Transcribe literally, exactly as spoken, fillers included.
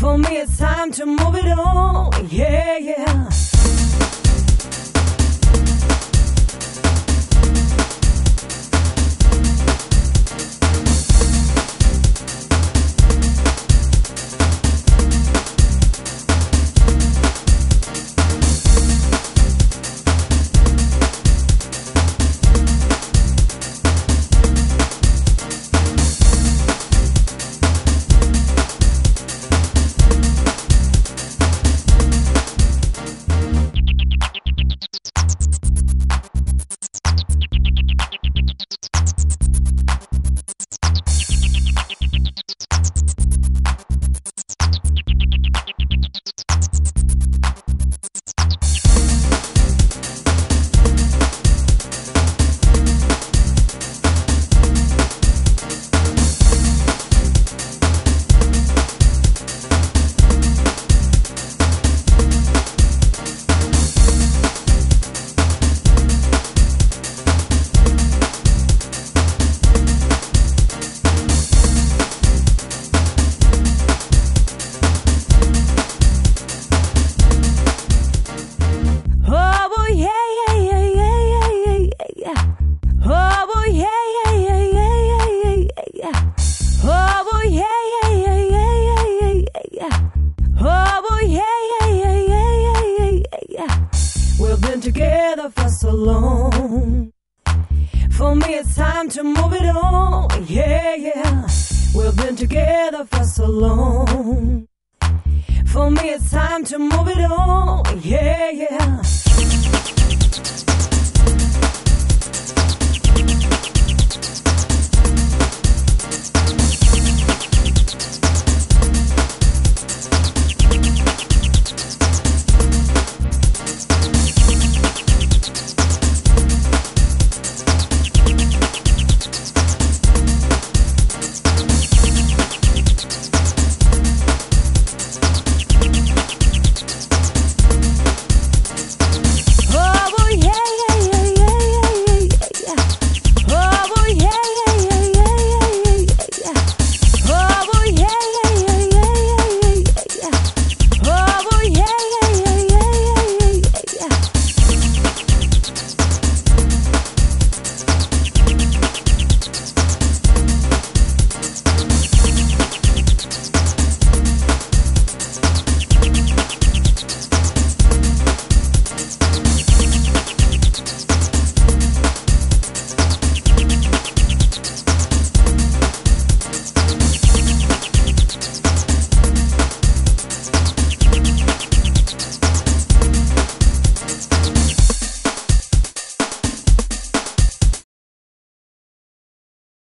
For me it's time to move it on, yeah, yeah. Together for so long. For me it's time to move it on, yeah, yeah. We've been together for so long. For me it's time to move it on, yeah, yeah.